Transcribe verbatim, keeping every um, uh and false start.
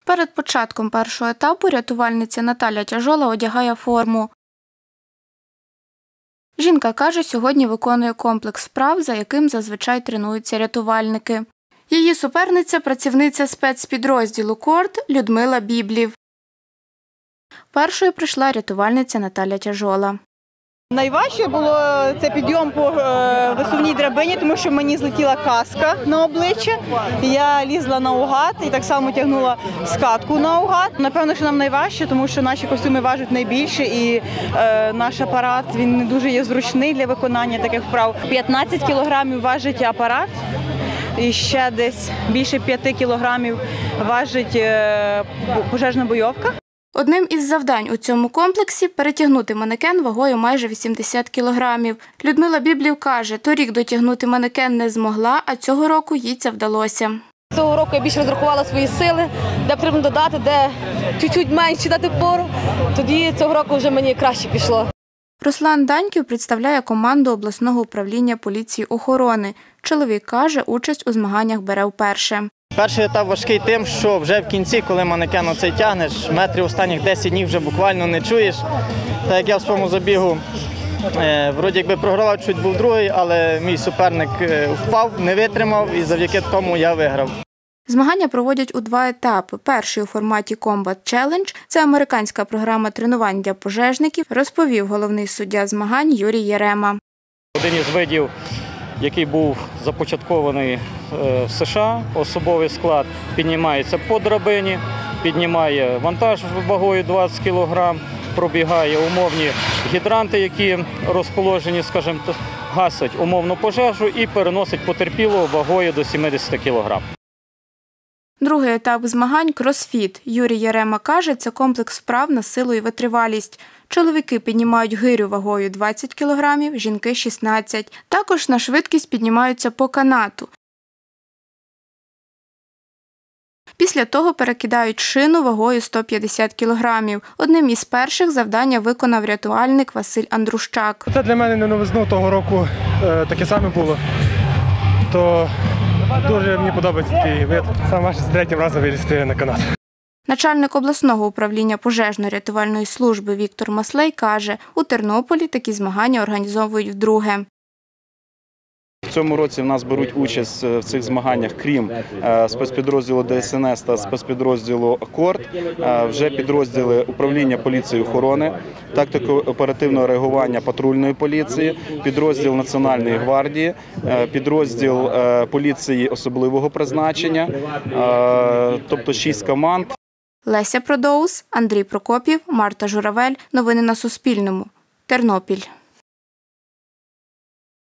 Перед початком першого етапу рятувальниця Наталя Тяжола одягає форму. Жінка каже, сьогодні виконує комплекс вправ, за яким зазвичай тренуються рятувальники. Її суперниця – працівниця спецпідрозділу «Корт» Людмила Біблів. Першою прийшла рятувальниця Наталя Тяжола. Найважче було це підйом по висувній драбині, тому що мені злетіла каска на обличчя. Я лізла наугад і так само тягнула скатку наугад. Напевно, що нам найважче, тому що наші костюми важать найбільше і е, наш апарат він не дуже є зручний для виконання таких вправ. п'ятнадцять кілограмів важить апарат і ще десь більше п'яти кілограмів важить е, пожежна бойовка. Одним із завдань у цьому комплексі – перетягнути манекен вагою майже вісімдесят кілограмів. Людмила Біблів каже, торік дотягнути манекен не змогла, а цього року їй це вдалося. Цього року я більше розрахувала свої сили, де потрібно додати, де чуть-чуть менше дати пору. Тоді цього року вже мені краще пішло. Руслан Даньків представляє команду обласного управління поліції охорони. Чоловік каже, участь у змаганнях бере вперше. Перший етап важкий тим, що вже в кінці, коли манекен оцей тягнеш, метрів останніх десять днів вже буквально не чуєш. Так як я в своєму забігу, е, вроді якби програвав, чуть був другий, але мій суперник впав, не витримав і завдяки тому я виграв. Змагання проводять у два етапи. Перший у форматі Combat Challenge – це американська програма тренувань для пожежників, розповів головний суддя змагань Юрій Єрема. Один із видів, який був започаткований в США, особовий склад піднімається по драбині, піднімає вантаж вагою двадцять кілограмів, пробігає умовні гідранти, які розположені, скажімо, гасять умовну пожежу і переносить потерпілого вагою до сімдесят кілограмів. Другий етап змагань – кросфіт. Юрій Єрема каже, це комплекс вправ на силу і витривалість. Чоловіки піднімають гирю вагою двадцять кілограмів, жінки – шістнадцять. Також на швидкість піднімаються по канату. Після того перекидають шину вагою сто п'ятдесят кілограмів. Одним із перших завдання виконав рятувальник Василь Андрущак. Це для мене не новизну, того року е, таке саме було. То дуже мені подобається такий вид. Саме з третім разом вилізти на канат. Начальник обласного управління пожежно-рятувальної служби Віктор Маслей каже, у Тернополі такі змагання організовують вдруге. В цьому році в нас беруть участь в цих змаганнях, крім спецпідрозділу Де Ес Ен Ес та спецпідрозділу «Корт», вже підрозділи управління поліції охорони, тактико-оперативного реагування патрульної поліції, підрозділ Національної гвардії, підрозділ поліції особливого призначення, тобто шість команд. Леся Продоус, Андрій Прокопів, Марта Журавель. Новини на Суспільному. Тернопіль.